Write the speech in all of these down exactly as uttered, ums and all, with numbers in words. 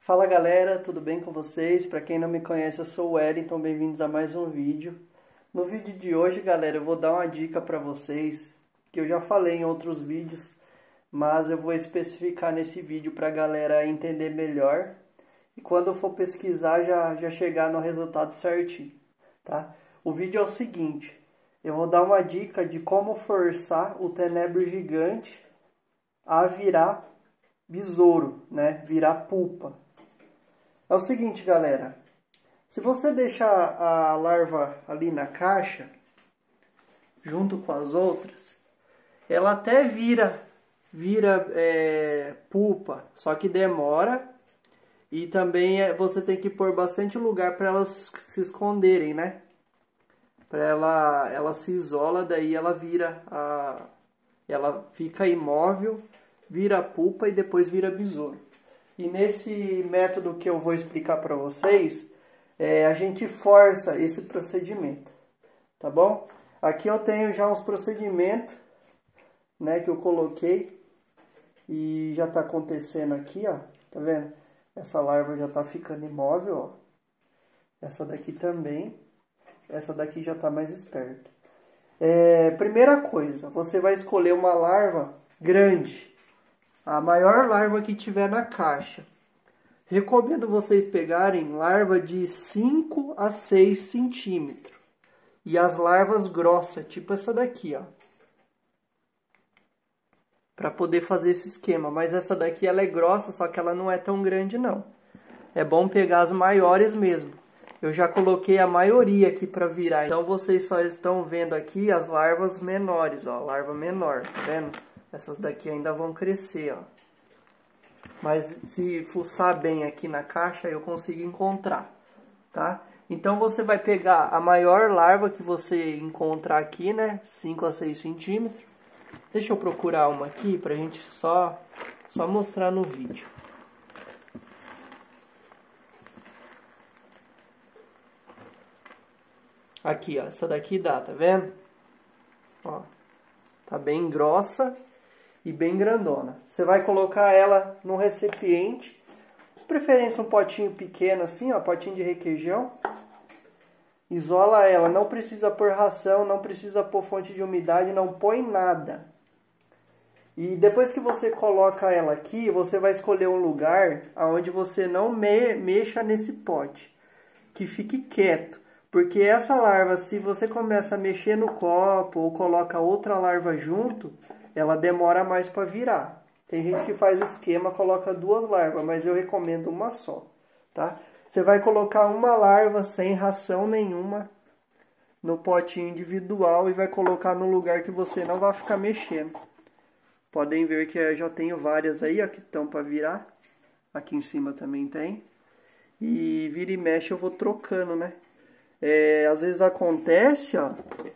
Fala galera, tudo bem com vocês? Para quem não me conhece, eu sou o Wellington, bem-vindos a mais um vídeo. No vídeo de hoje, galera, eu vou dar uma dica para vocês, que eu já falei em outros vídeos, mas eu vou especificar nesse vídeo para a galera entender melhor e quando eu for pesquisar já, já chegar no resultado certinho, tá? O vídeo é o seguinte, eu vou dar uma dica de como forçar o Tenebro Gigante a virar besouro, né? Virar pupa. É o seguinte, galera, se você deixar a larva ali na caixa, junto com as outras, ela até vira, vira é, pupa, só que demora e também é, você tem que pôr bastante lugar para elas se esconderem, né? Para ela, ela se isola, daí ela vira, a, ela fica imóvel, vira pupa e depois vira besouro. E nesse método que eu vou explicar para vocês, é, a gente força esse procedimento, tá bom? Aqui eu tenho já uns procedimentos, né, que eu coloquei e já está acontecendo aqui, ó, tá vendo? Essa larva já está ficando imóvel, ó. Essa daqui também, essa daqui já está mais esperta. É, primeira coisa, você vai escolher uma larva grande. A maior larva que tiver na caixa. Recomendo vocês pegarem larva de cinco a seis centímetros. E as larvas grossas, tipo essa daqui, ó. Para poder fazer esse esquema. Mas essa daqui ela é grossa, só que ela não é tão grande não. É bom pegar as maiores mesmo. Eu já coloquei a maioria aqui para virar. Então vocês só estão vendo aqui as larvas menores, ó. Larva menor, tá vendo? Essas daqui ainda vão crescer, ó. Mas se fuçar bem aqui na caixa, eu consigo encontrar, tá? Então você vai pegar a maior larva que você encontrar aqui, né? cinco a seis centímetros. Deixa eu procurar uma aqui pra gente só, só mostrar no vídeo. Aqui, ó. Essa daqui dá, tá vendo? Ó. Tá bem grossa e bem grandona. Você vai colocar ela num recipiente, de preferência um potinho pequeno assim, ó, potinho de requeijão. Isola ela, não precisa pôr ração, não precisa pôr fonte de umidade, não põe nada. E depois que você coloca ela aqui, você vai escolher um lugar onde você não me mexa nesse pote, que fique quieto. Porque essa larva, se você começa a mexer no copo ou coloca outra larva junto, ela demora mais para virar. Tem gente que faz o esquema, coloca duas larvas, mas eu recomendo uma só, tá? Você vai colocar uma larva sem ração nenhuma no potinho individual e vai colocar no lugar que você não vai ficar mexendo. Podem ver que eu já tenho várias aí, ó, que estão para virar. Aqui em cima também tem. E vira e mexe eu vou trocando, né? É, às vezes acontece, ó,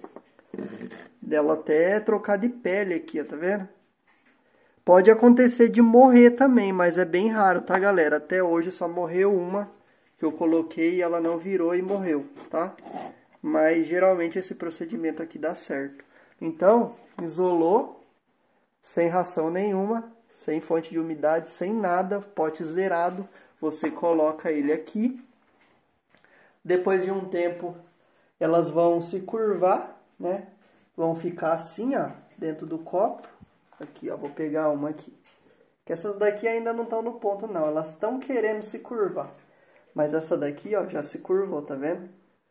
dela até trocar de pele aqui, ó, tá vendo? Pode acontecer de morrer também, mas é bem raro, tá, galera? Até hoje só morreu uma que eu coloquei e ela não virou e morreu, tá? Mas geralmente esse procedimento aqui dá certo. Então, isolou, sem ração nenhuma, sem fonte de umidade, sem nada, pote zerado, você coloca ele aqui. Depois de um tempo, elas vão se curvar, né? Vão ficar assim, ó, dentro do copo. Aqui, ó, vou pegar uma aqui. Que essas daqui ainda não estão no ponto, não. Elas estão querendo se curvar. Mas essa daqui, ó, já se curvou, tá vendo?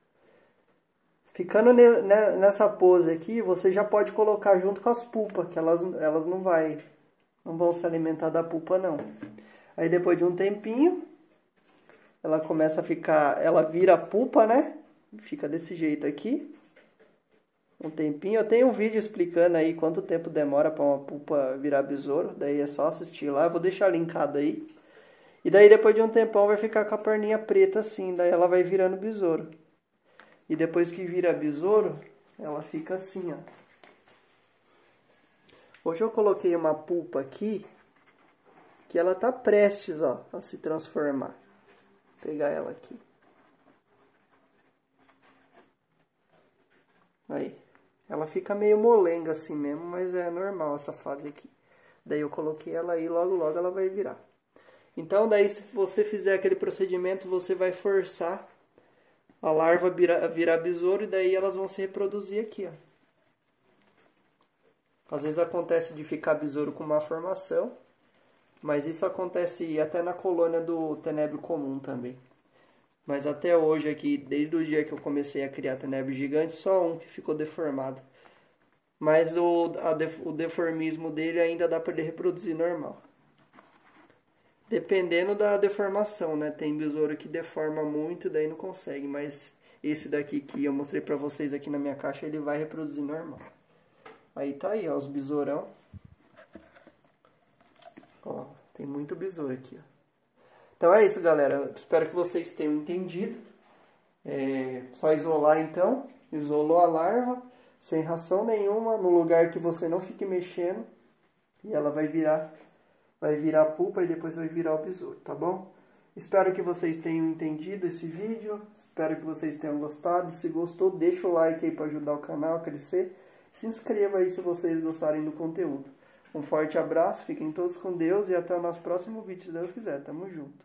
Ficando ne nessa pose aqui, você já pode colocar junto com as pupas, que elas, elas não, vai, não vão se alimentar da pupa, não. Aí depois de um tempinho, ela começa a ficar, ela vira pupa, né? Fica desse jeito aqui. Um tempinho. Eu tenho um vídeo explicando aí quanto tempo demora para uma pupa virar besouro. Daí é só assistir lá. Eu vou deixar linkado aí. E daí depois de um tempão vai ficar com a perninha preta assim. Daí ela vai virando besouro. E depois que vira besouro, ela fica assim, ó. Hoje eu coloquei uma pupa aqui que ela tá prestes, ó, a se transformar. Vou pegar ela aqui. Aí. Ela fica meio molenga assim mesmo, mas é normal essa fase aqui. Daí eu coloquei ela aí, logo logo ela vai virar. Então daí se você fizer aquele procedimento, você vai forçar a larva virar, virar besouro e daí elas vão se reproduzir aqui, ó. Às vezes acontece de ficar besouro com má formação, mas isso acontece até na colônia do tenebro comum também. Mas até hoje aqui, desde o dia que eu comecei a criar tenebro gigante, só um que ficou deformado. Mas o, a, o deformismo dele ainda dá para ele reproduzir normal. Dependendo da deformação, né? Tem besouro que deforma muito, daí não consegue. Mas esse daqui que eu mostrei pra vocês aqui na minha caixa, ele vai reproduzir normal. Aí tá aí, ó, os besourão. Ó, tem muito besouro aqui, ó. Então é isso, galera. Espero que vocês tenham entendido. É só isolar, então. Isolou a larva, sem ração nenhuma, no lugar que você não fique mexendo. E ela vai virar... Vai virar a pupa e depois vai virar o besouro, tá bom? Espero que vocês tenham entendido esse vídeo. Espero que vocês tenham gostado. Se gostou, deixa o like aí para ajudar o canal a crescer. Se inscreva aí se vocês gostarem do conteúdo. Um forte abraço, fiquem todos com Deus e até o nosso próximo vídeo, se Deus quiser. Tamo junto.